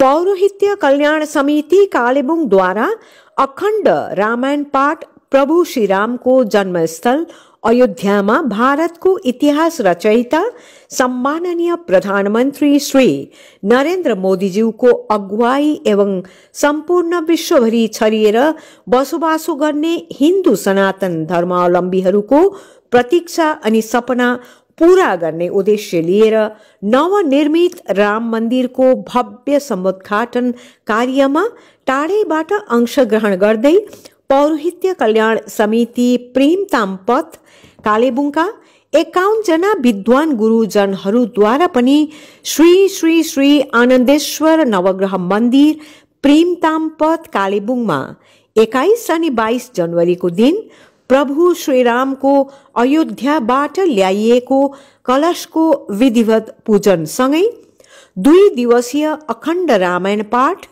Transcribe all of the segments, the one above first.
पौरोहित्य कल्याण समिति कालेबुङ द्वारा अखण्ड रामायण पाठ प्रभु श्री राम को जन्मस्थल अयोध्या में भारत को इतिहास रचयिता सम्माननीय प्रधानमंत्री श्री नरेंद्र मोदी को अगुवाई एवं संपूर्ण विश्वभरि छरिएर बसोबासो गर्ने हिन्दू सनातन धर्मावलम्बीहरूको प्रतीक्षा अनि सपना पूरा गर्ने उद्देश्य लिएर नवनिर्मित राम मंदिर को भव्य समुद्घाटन कार्यमा टाढैबाट अंशग्रहण गर्दै पौरोहित्य कल्याण समिति प्रेमताम पथ कालेबुङका 51 जना विद्वान गुरुजनहरूद्वारा पनि श्री श्री श्री आनन्देश्वर नवग्रह मन्दिर प्रेमताम पथ कालेबुङमा 21 अनि 22 जनवरी को दिन प्रभु श्री राम को अयोध्याबाट ल्याइएको कलश को विधिवत पूजन सँगै 2 दिवसीय अखण्ड रामायण पाठ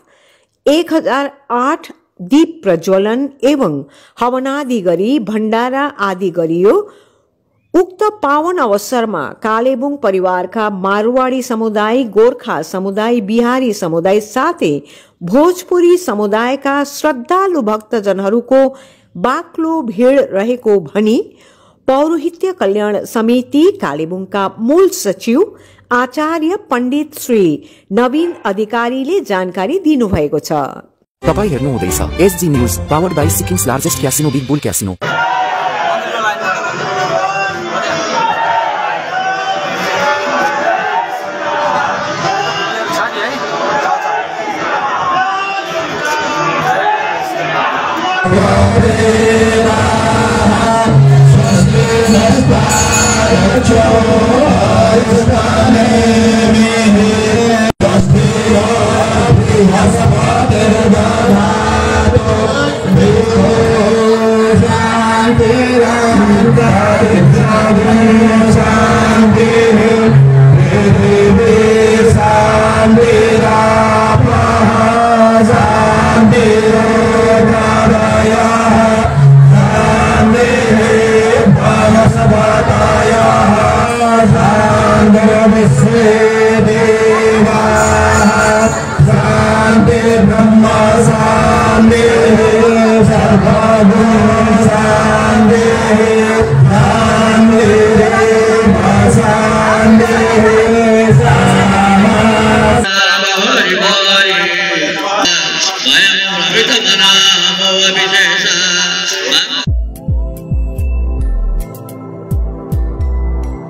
1008 दीप प्रज्वलन एवं हवनादि गरी भण्डारा आदि गरियो। उक्त पावन अवसरमा कालेबुङ परिवारका मारवाड़ी समुदाय, गोर्खा समुदाय, बिहारी समुदाय साथै भोजपुरी समुदायका श्रद्धालु भक्तजनहरूको बाक्लो भीड़ रहेको भनी पौरोहित्य कल्याण समिति कालेबुङका मूल सचिव आचार्य पण्डित श्री नवीन अधिकारीले जानकारी दिनुभएको छ। तपाई हेर्नु हुँदैछ SG News powered by Sikkim's largest casino Big Bull casino.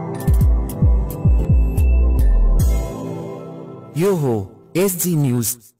यो हो एसजी न्यूज।